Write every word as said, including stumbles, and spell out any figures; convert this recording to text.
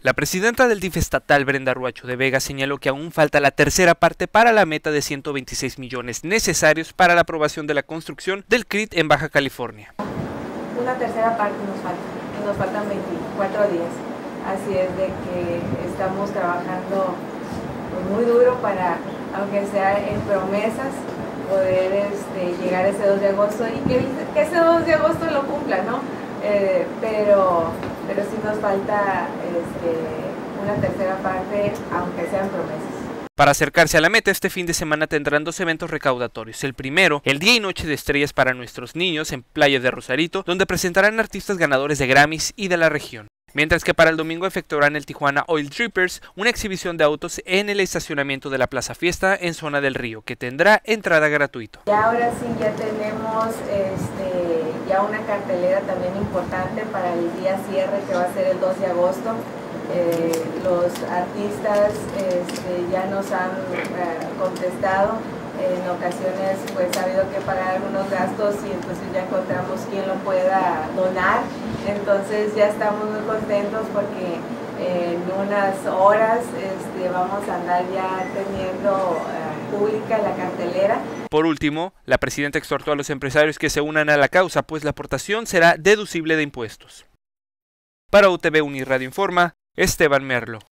La presidenta del D I F estatal, Brenda Ruacho de Vega, señaló que aún falta la tercera parte para la meta de ciento veintiséis millones necesarios para la aprobación de la construcción del C R I T en Baja California. Una tercera parte nos falta, y nos faltan veinticuatro días. Así es de que estamos trabajando muy duro para, aunque sea en promesas, poder este, llegar a ese dos de agosto y que, que ese dos de agosto lo cumpla, ¿no? Eh, pero, pero sí nos falta este, una tercera parte, aunque sean promesas. Para acercarse a la meta, este fin de semana tendrán dos eventos recaudatorios. El primero, el Día y Noche de Estrellas para nuestros niños en Playa de Rosarito, donde presentarán artistas ganadores de Grammys y de la región. Mientras que para el domingo efectuarán el Tijuana Oil Drippers, una exhibición de autos en el estacionamiento de la Plaza Fiesta en Zona del Río, que tendrá entrada gratuita. Y ahora sí ya tenemos este, ya una cartelera también importante para el día cierre, que va a ser el dos de agosto. Eh, los artistas este, ya nos han eh, contestado. En ocasiones pues ha habido que pagar algunos gastos y entonces ya encontramos quien lo pueda donar. Entonces ya estamos muy contentos porque en unas horas este, vamos a andar ya teniendo uh, pública la cartelera. Por último, la presidenta exhortó a los empresarios que se unan a la causa, pues la aportación será deducible de impuestos. Para U T V Uniradio Informa, Esteban Merlo.